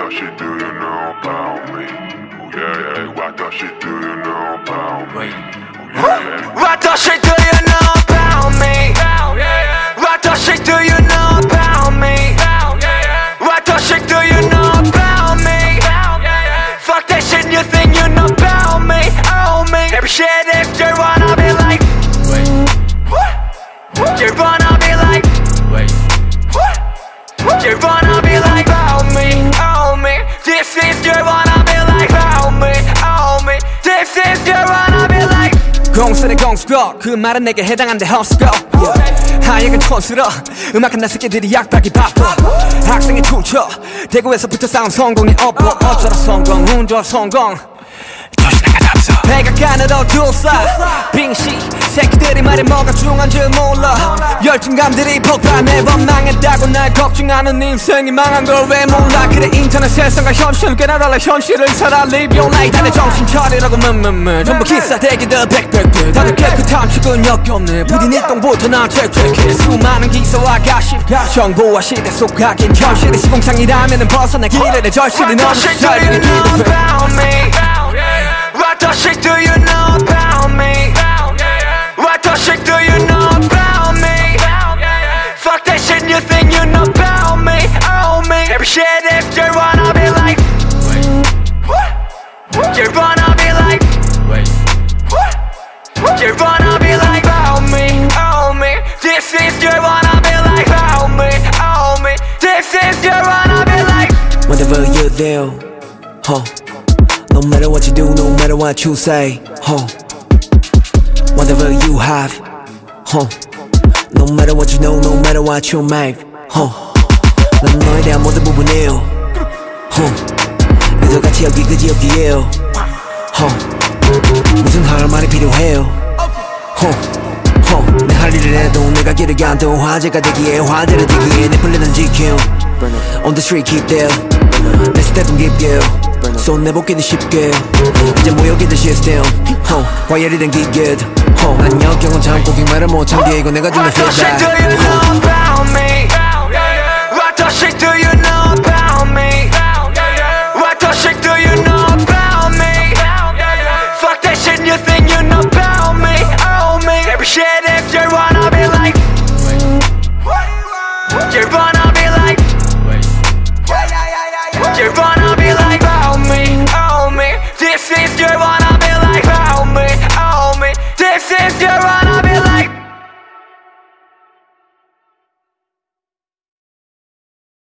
the shit do you know about me? Oh yeah, yeah. What the shit do you know about me? Oh yeah, yeah. What the shit do you know about me? What the shit do you know about me? What the shit do you know about me? Fuck that shit you think you know about me. Oh me. Every shit if you wanna be like. You wanna be like. You wanna be like oh me, oh me. This is you wanna be like oh me, oh me. This is you wanna be like. 공수네 공수고 그 말은 내게 해당한데 헛수고 하얘가 촌스러 음악은 나 새끼들이 약박이 바빠 학생이 퉁쳐 대구에서부터 싸운 성공이 없고 어쩌라 성공 운전 성공 조신하가 답서 백악관으로 둘러싸 빙시 새끼들이 말해 뭐가 중요한 줄 몰라 열등감들이 폭발 매번 망했다고 날 걱정하는 인생이 망한 걸 왜 몰라 그래 인터넷 세상과 현실을 꽤나 달라 현실을 살아 live your life 다들 정신 차리라고 전부 기사대기들 백백들 다들 깨끗한 출근 역겹네 부디 네 똥부터 난 책책해 수많은 기사와 가십 정보와 시대 속하긴 현실이 시공창이라면은 벗어나 길에 내 절실히 너무 잘 What the shit do you know about me? What the shit do you know about me? Fuck that shit you think you know about me. Oh me. Every shit if you wanna be like. You wanna be like. You wanna be like oh me, oh me. This is you wanna be like oh me, oh me. This is you wanna be like. Whatever you do, huh? No matter what you do, no matter what you say, huh? Whatever you have, huh? No matter what you know, no matter what you make, huh? 난 너에 대한 모든 부분이에요, huh? 그저 같이 여기 그 지역이에요, huh? 무슨 할 말이 필요해요, huh? 내 할 일을 해도 내가 길을 가도 화제가 되기에 화제를 되기에 내 플랜은 지켜. On the street keep there, 내 스텝은 깊게. 손 내보기는 쉽게 이제 모여기는 시스템 과열이 된 기계 난 역경은 참고 긴 말을 못 참게 이거 내가 주는 feedback. What the shit do you know about me?